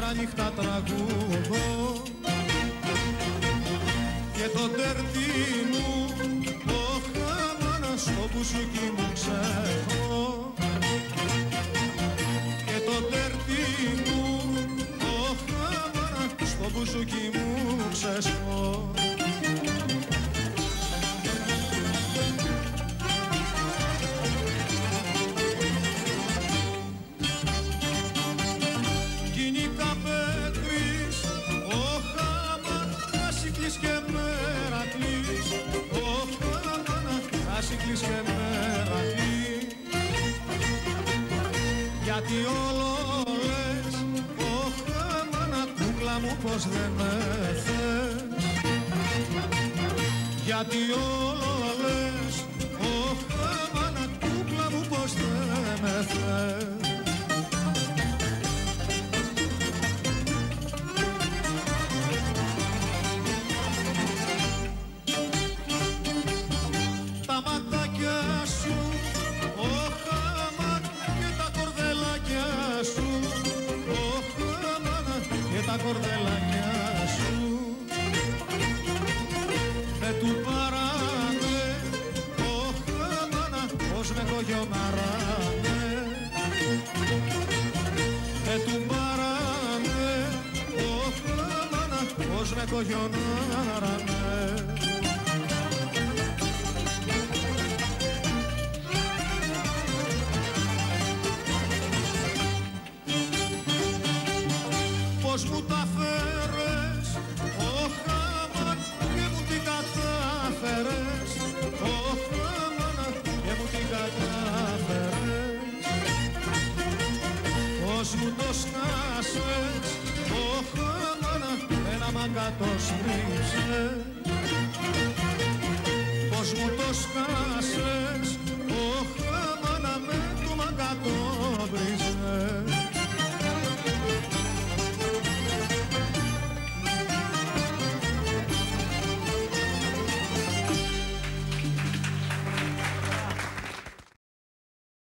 παρανύχτα τραγούδω και το τέρτι μου το χαμάνα στο μπουζούκι μου ξέχω και το τέρτι μου το χαμάνα στο μπουζούκι μου ξέχω. Σύγκλης και Μερακλής, γιατί όλο λες, ωχ αμάνα κούκλα μου πως δεν με θες, γιατί όλο λες, ωχ αμάνα κούκλα μου πως δεν με θες. Τα κορδελάκια σου με του παράνε, ωχ αμάνα πως με κογιοναράνε, με του παράνε, ωχ αμάνα πως με κογιοναράνε. Πώς μου τα φέρες, ωχ αμάν, και μου την κατάφερες, ωχ αμάν, και μου την κατάφερες. Πώς μου το σκάσες, ωχ αμάν, ένα μαγκά το στρίψες. Πώς μου το σκάσες, ωχ αμάν, με του μαγκά το βρίσες.